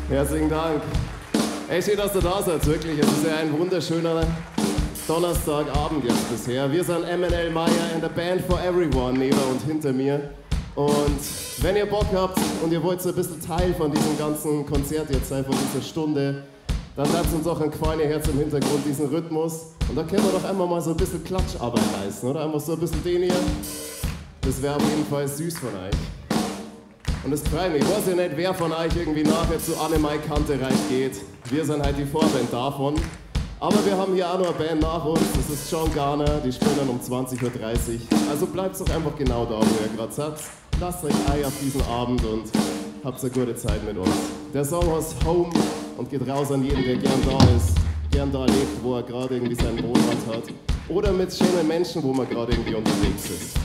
Herzlichen Dank. Ey, schön, dass ihr da seid, wirklich. Es ist ja ein wunderschöner Donnerstagabend jetzt bisher. Wir sind MNL Meyer and a Band for Everyone, neben und hinter mir. Und wenn ihr Bock habt und ihr wollt so ein bisschen Teil von diesem ganzen Konzert jetzt sein, von dieser Stunde, dann lasst uns auch ein kleines Herz im Hintergrund, diesen Rhythmus. Und da können wir doch einmal mal so ein bisschen Klatscharbeit leisten, oder? Einfach so ein bisschen den hier. Das wäre auf jeden Fall süß von euch. Und es freut mich. Ich weiß ja nicht, wer von euch irgendwie nachher zu Annemai Kantereit geht. Wir sind halt die Vorband davon. Aber wir haben hier auch noch eine Band nach uns. Das ist John Garner. Die spielen dann um 20:30 Uhr. Also bleibt doch einfach genau da, wo ihr gerade seid. Lasst euch ein auf diesen Abend und habt eine gute Zeit mit uns. Der Song heißt Home und geht raus an jeden, der gern da ist. Gern da lebt, wo er gerade irgendwie seinen Wohnort hat. Oder mit schönen Menschen, wo man gerade irgendwie unterwegs ist.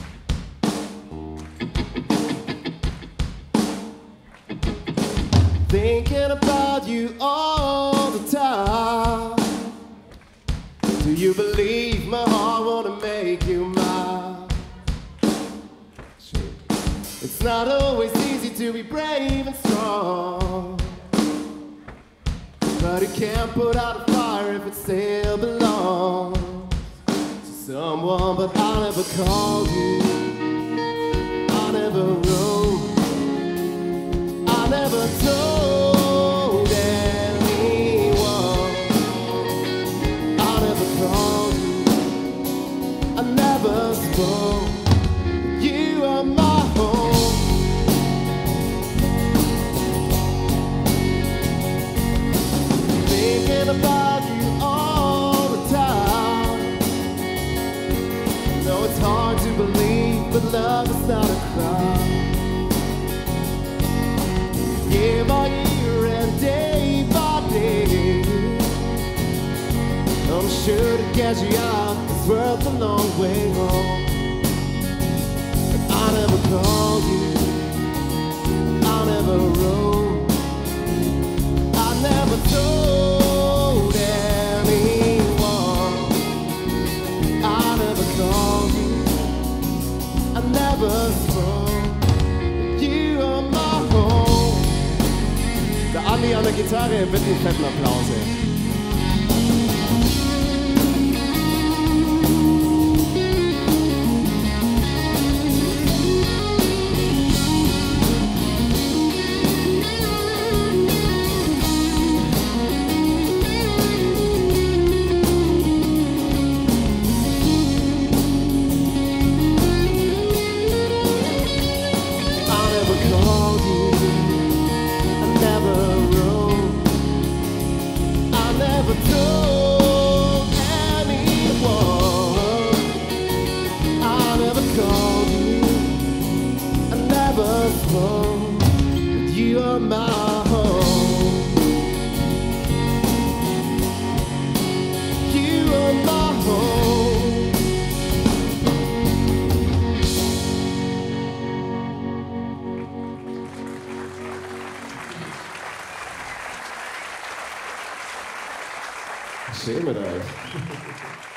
Thinking about you all the time. Do you believe my heart wanna make you mine? It's not always easy to be brave and strong, but you can't put out a fire if it still belongs to someone. But I'll never call you, I never wrote, I never told anyone. I never called you, I never spoke. You are my home. Thinking about you all the time. No, it's hard to believe, but love is not a crime. Year by year and day by day, I'm sure to get you out is worth a long way home. And I never called you, I never wrote, I never told anyone. I never called you, I never spoke. You are my home. Der Andi an der Gitarre, bitte einen fetten Applaus. You are my home. You are my home. Schön mit euch.